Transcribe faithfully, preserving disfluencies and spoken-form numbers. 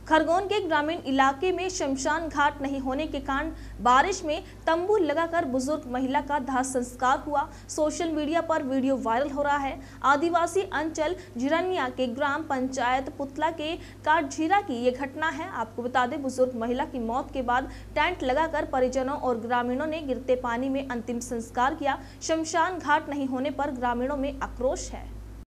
खरगोन के ग्रामीण इलाके में शमशान घाट नहीं होने के कारण बारिश में तंबू लगाकर बुजुर्ग महिला का दाह संस्कार हुआ। सोशल मीडिया पर वीडियो वायरल हो रहा है। आदिवासी अंचल झिरनिया के ग्राम पंचायत पुतला के काटझीरा की ये घटना है। आपको बता दें, बुजुर्ग महिला की मौत के बाद टेंट लगाकर परिजनों और ग्रामीणों ने गिरते पानी में अंतिम संस्कार किया। शमशान घाट नहीं होने पर ग्रामीणों में आक्रोश है।